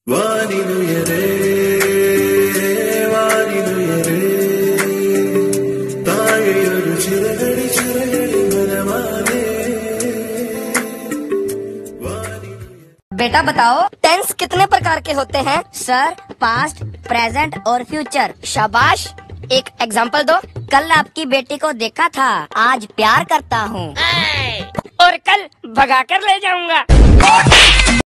വാനിലുയരേ വാനിലുയരേ താഴെയൊരു ചിറകടി ചിറകടി മനമാനേ. बेटा बताओ टेंस कितने प्रकार के होते हैं? सर पास्ट, प्रेजेंट और फ्यूचर. शाबाश. एक एग्जाम्पल दो. कल आपकी बेटी को देखा था, आज प्यार करता हूँ और कल भगा कर ले जाऊंगा.